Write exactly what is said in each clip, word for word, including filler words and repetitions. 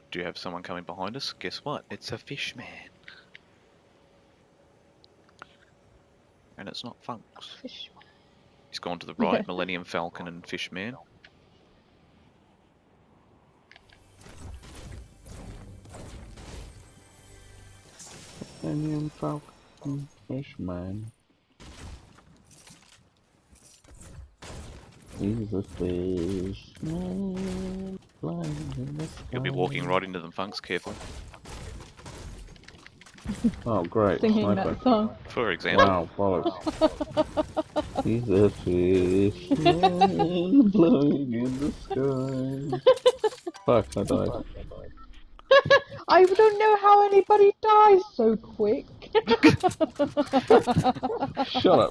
Do you have someone coming behind us? Guess what? It's a fish man. And it's not Funks. Fish. He's gone to the right, Millennium Falcon and Fishman. Millennium Falcon, Fishman. He's a fish man flying in the sky. You'll be walking right into them, Funks, careful. Oh, great. Singing Sniper. that song. For example. Wow, bollocks. He's a fish man blowing in the sky. Fuck, I died. I don't know how anybody dies so quick. Shut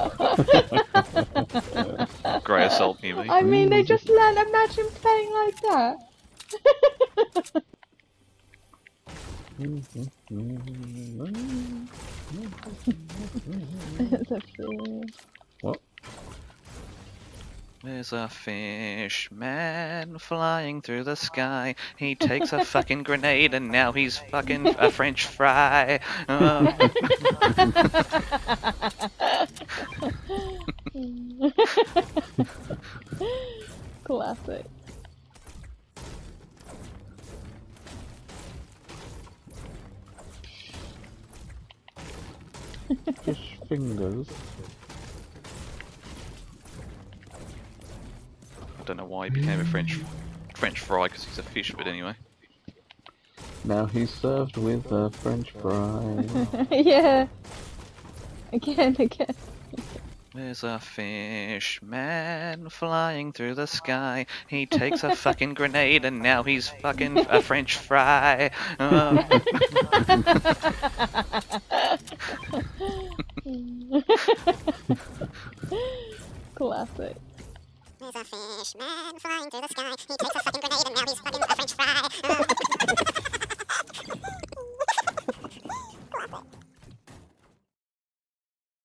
up. Grey assault near me. I mean, they just learn. Imagine playing like that. What? There's a fish man flying through the sky. He takes a fucking grenade and now he's fucking a French fry. Oh. Classic. Fish fingers. I don't know why he became a French French fry because he's a fish, but anyway. Now he's served with a French fry. Yeah. Again, again. There's a fish man flying through the sky. He takes a fucking grenade and now he's fucking a French fry. Oh. Classic. There's a fish man flying through the sky. He takes a fucking grenade and now he's fucking a